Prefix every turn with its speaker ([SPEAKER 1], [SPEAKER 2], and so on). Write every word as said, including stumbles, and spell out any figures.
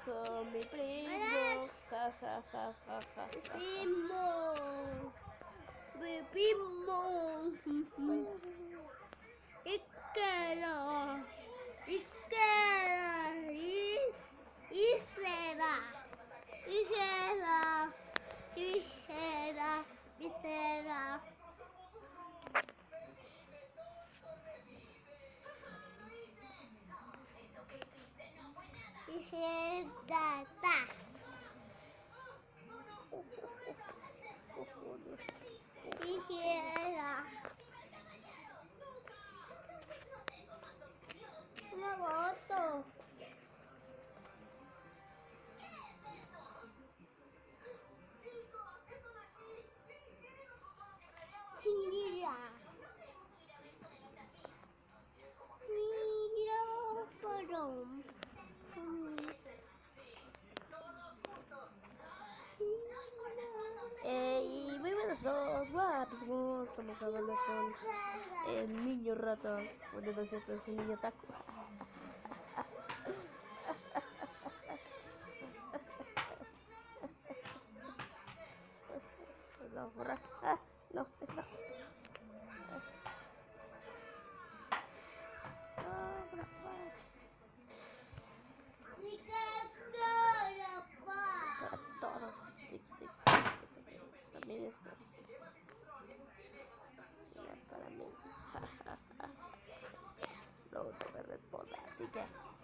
[SPEAKER 1] con mi primo. Ja, ja, ja, ja, ja, ja.
[SPEAKER 2] Primo. Mi primo. Y quiero. Y quiero. Y, y será. Y será. Y será. Y será. Y será. Y será. Una foto. Chingira. Micrófono.
[SPEAKER 1] Eh, y muy buenos todos, guapísimos. Estamos hablando con el niño rata. Bueno, no es cierto, es el niño taco. Nos vamos a borrar. Ah, no, es no. Ah, por favor. Para todos, sí, sí. También esto. Ya para mí. No, no me responda, así que.